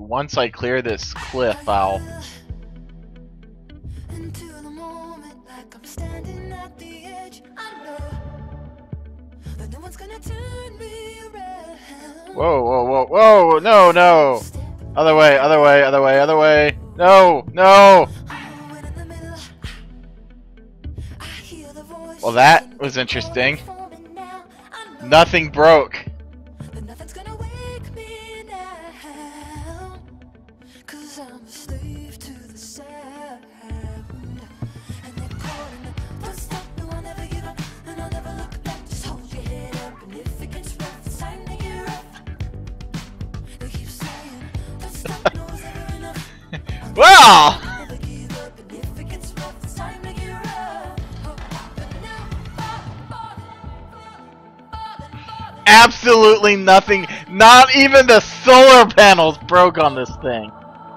once I clear this cliff, I'll... Whoa, whoa, whoa, whoa, no, no! Other way, other way, other way, other way! No, no! Well, that was interesting. Nothing broke. Well! Absolutely nothing, not even the solar panels broke on this thing.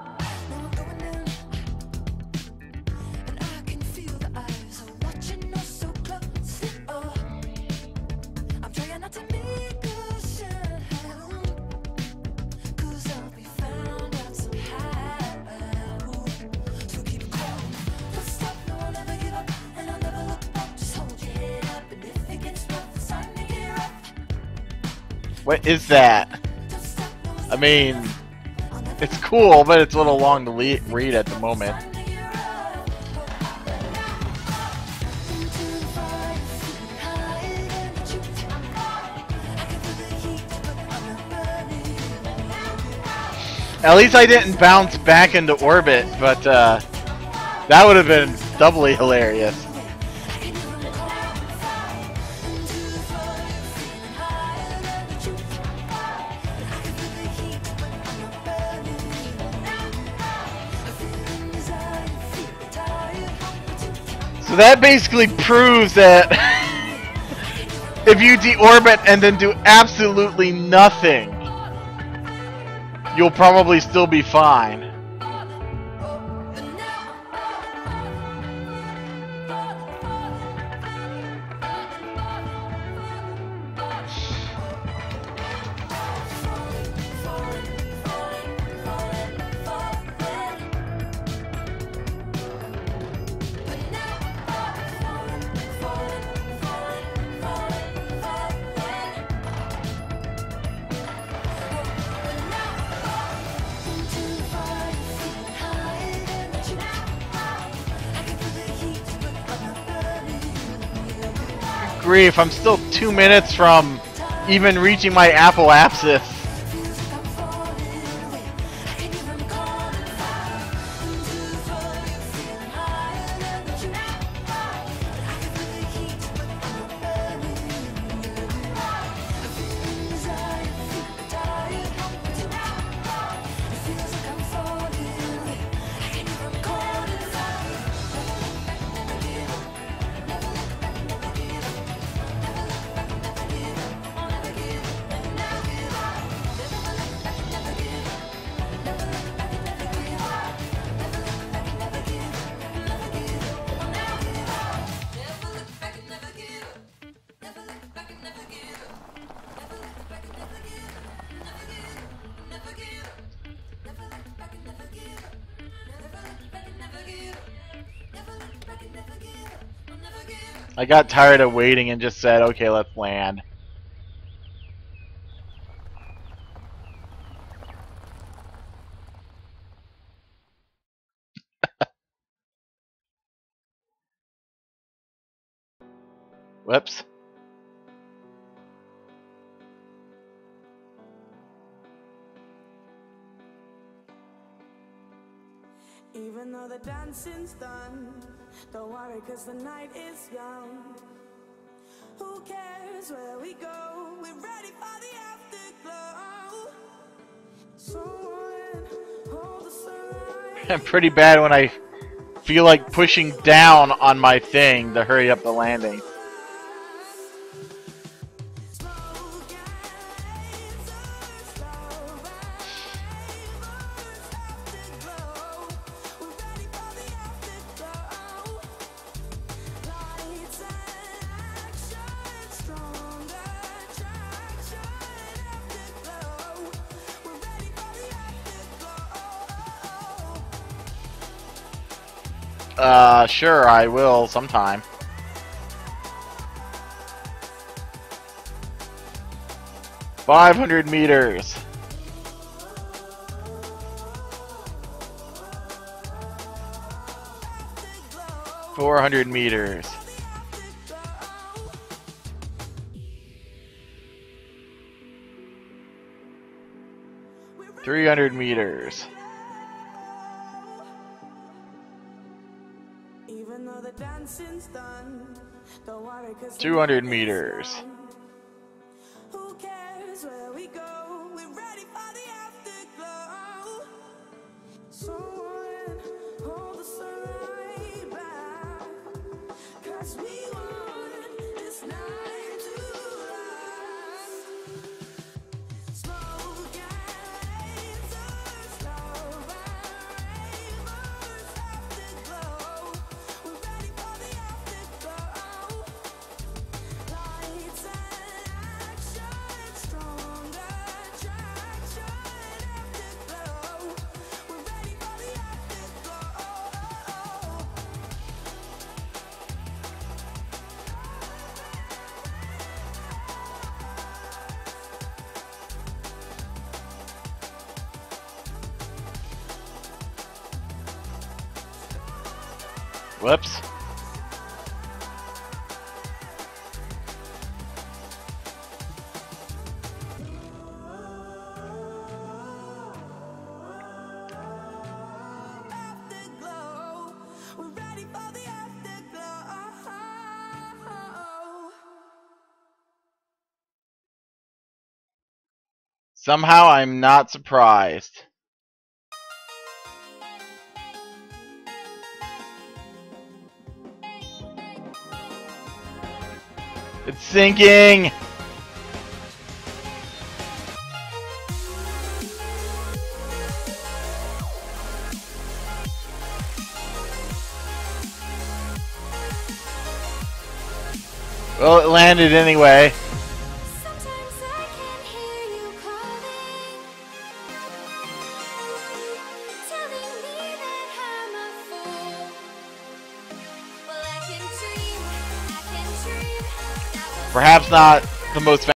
What is that? I mean, it's cool, but it's a little long to read at the moment. At least I didn't bounce back into orbit, but that would have been doubly hilarious. So that basically proves that if you deorbit and then do absolutely nothing, you'll probably still be fine. Grief, I'm still 2 minutes from even reaching my apoapsis. I got tired of waiting and just said, okay, let's land. Whoops. Even though the dancing's done, don't worry, cause the night is young. Who cares where we go? We're ready for the afterglow. Someone hold the sunlight. I'm pretty bad when I feel like pushing down on my thing to hurry up the landing. Sure, I will sometime. $500 meters. $400 meters. $300 meters. Even though the dancing's done, don't worry, 'cause 200 meters. Who cares where we go? We're ready for the afterglow. Someone hold the sunlight back, 'cause we want this night to last. Smoke and lasers, love and rainbows, afterglow. We're ready for the afterglow. Lights and action, strong attraction, afterglow. We're ready for the afterglow. Whoops. Afterglow. We're ready for the afterglow. Somehow I'm not surprised. It's sinking! Well, it landed anyway. Sometimes I can hear you calling, telling me that I'm a fool. Well, I can dream that Perhaps not the most